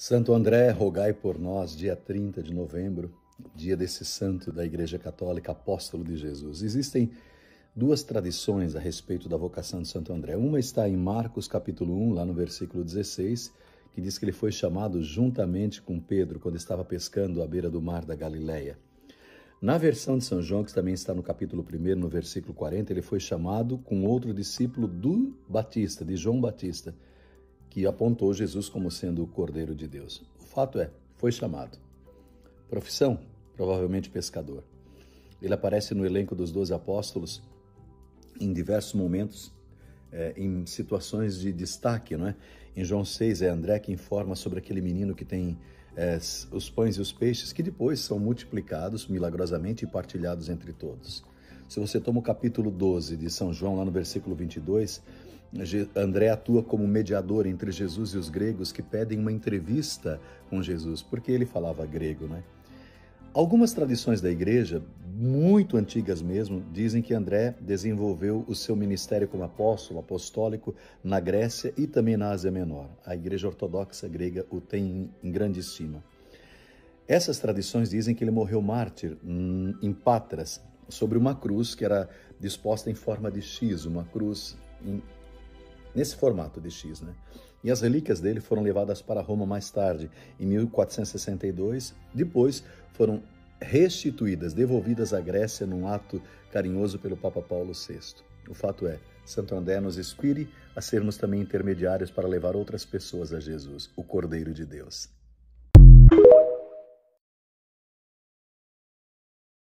Santo André, rogai por nós, dia 30 de novembro, dia desse santo da Igreja Católica, apóstolo de Jesus. Existem duas tradições a respeito da vocação de Santo André. Uma está em Marcos capítulo 1, lá no versículo 16, que diz que ele foi chamado juntamente com Pedro quando estava pescando à beira do mar da Galileia. Na versão de São João, que também está no capítulo 1, no versículo 40, ele foi chamado com outro discípulo do Batista, de João Batista, que apontou Jesus como sendo o Cordeiro de Deus. O fato é, foi chamado. Profissão, provavelmente pescador. Ele aparece no elenco dos 12 apóstolos em diversos momentos, em situações de destaque, não é? Em João 6 é André que informa sobre aquele menino que tem os pães e os peixes, que depois são multiplicados milagrosamente e partilhados entre todos. Se você toma o capítulo 12 de São João, lá no versículo 22, André atua como mediador entre Jesus e os gregos que pedem uma entrevista com Jesus, porque ele falava grego, né? Algumas tradições da igreja, muito antigas mesmo, dizem que André desenvolveu o seu ministério como apóstolo, apostólico, na Grécia e também na Ásia Menor. A igreja ortodoxa grega o tem em grande estima. Essas tradições dizem que ele morreu mártir em Patras, sobre uma cruz que era disposta em forma de X, uma cruz nesse formato de X, né? E as relíquias dele foram levadas para Roma mais tarde, em 1462. Depois foram restituídas, devolvidas à Grécia num ato carinhoso pelo Papa Paulo VI. O fato é, Santo André nos inspire a sermos também intermediários para levar outras pessoas a Jesus, o Cordeiro de Deus.